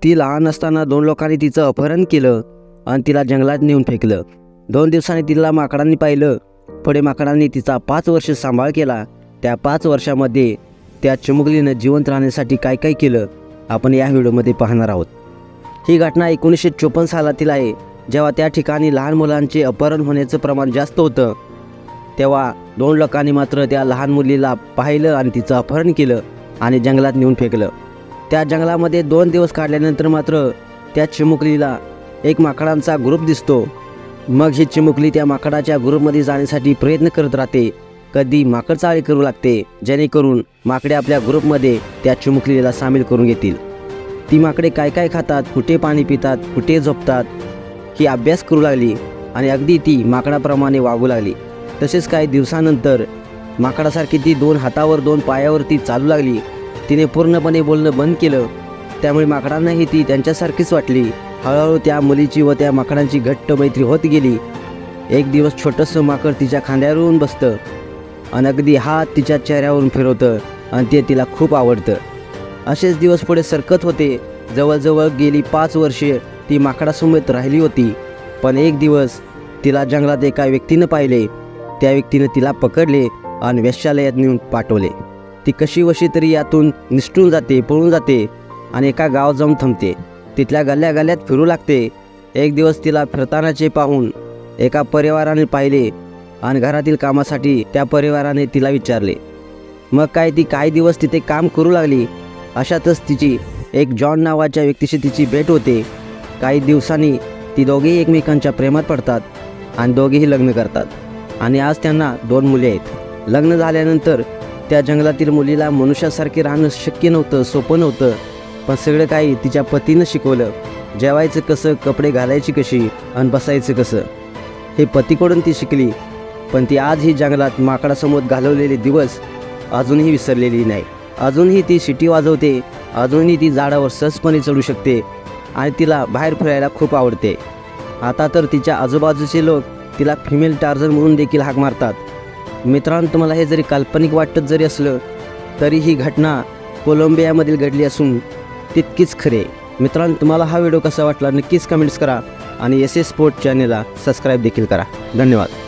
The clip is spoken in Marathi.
ती लहान असताना 2 लोकांनी तिचं अपहरण केलं आणि तिला जंगलात नेऊन फेकलं. 2 दिवसांनी तिला माकडांनी पाहिलं. पुढे माकडांनी तिचा 5 वर्ष सांभाळ केला. त्या 5 वर्षामध्ये त्या चिमुकलीनं जिवंत राहण्यासाठी काय काय केलं आपण या व्हिडिओमध्ये पाहणार आहोत. ही घटना 1954 सालातील आहे, जेव्हा त्या ठिकाणी लहान मुलांचे अपहरण होण्याचं प्रमाण जास्त होतं. तेव्हा 2 लोकांनी मात्र त्या लहान मुलीला पाहिलं आणि तिचं अपहरण केलं आणि जंगलात नेऊन फेकलं. त्या जंगलामध्ये 2 दिवस काढल्यानंतर मात्र त्या चिमुकलीला एक माकडांचा ग्रुप दिसतो. मग ही चिमुकली त्या माकडाच्या ग्रुपमध्ये जाण्यासाठी प्रयत्न करत राहते. कधी माकड चाळे करू लागते, जेणेकरून माकडे आपल्या ग्रुपमध्ये त्या चिमुकलीला सामील करून घेतील. ती माकडे काय काय खातात, कुठे पाणी पितात, कुठे झोपतात ही अभ्यास करू लागली आणि अगदी ती माकडाप्रमाणे वागू लागली. तसेच काही दिवसानंतर माकडासारखी ती 2 हातावर 2 पायावरती चालू लागली. तिने पूर्णपणे बोलणं बंद केलं. त्यामुळे माकडांनाही ती त्यांच्यासारखीच वाटली. हळूहळू त्या मुलीची व त्या माकडांची घट्ट मैत्री होत गेली. एक दिवस छोटंसं माकड तिच्या खांद्यावरून बसतं आणि अगदी हात तिच्या चेहऱ्यावरून फिरवतं आणि ते तिला खूप आवडतं. असेच दिवस पुढे सरकत होते. जवळजवळ गेली 5 वर्षे ती माकडासमवेत राहिली होती. पण एक दिवस तिला जंगलात एका व्यक्तीनं पाहिले. त्या व्यक्तीनं तिला पकडले आणि वेश्यालयात नेऊन पाठवले. ती कशी वशी तरी यातून निसटून जाते, पळून जाते आणि एका गावात जाऊन थांबते. तिथल्या गल्ल्यात फिरू लागते. एक दिवस तिला फिरतानाचे पाहून एका परिवाराने पाहिले आणि घरातील कामासाठी त्या परिवाराने तिला विचारले. मग काय ती काही दिवस तिथे काम करू लागली. अशातच तिची एक जॉन नावाच्या व्यक्तीशी तिची भेट होते. काही दिवसांनी ती दोघेही एकमेकांच्या प्रेमात पडतात आणि दोघेही लग्न करतात आणि आज त्यांना 2 मुले आहेत. लग्न झाल्यानंतर त्या जंगलातील मुलीला मनुष्यासारखे राहणं शक्य नव्हतं, सोपं नव्हतं. पण सगळं काही तिच्या पतीनं शिकवलं. जेवायचं कसं, कपडे घालायची कशी आणि बसायचं कसं हे पतीकडून ती शिकली. पण ती आज ही जंगलात माकडासमोर घालवलेले दिवस अजूनही विसरलेली नाही. अजूनही ती शिटी वाजवते, अजूनही ती झाडावर सहजपणे चढू शकते आणि तिला बाहेर फिरायला खूप आवडते. आता तर तिच्या आजूबाजूचे लोक तिला फिमेल टार्झन म्हणून देखील हाक मारतात. मित्रांनो, तुम्हाला हे जरी काल्पनिक वाटत जरी असलं तरी ही घटना कोलंबियामधील घडली असून तितकीच खरे. मित्रांनो, तुम्हाला हा व्हिडिओ कसा वाटला नक्कीच कमेंट्स करा आणि SS स्पोर्ट चॅनलला सबस्क्राईब देखील करा. धन्यवाद.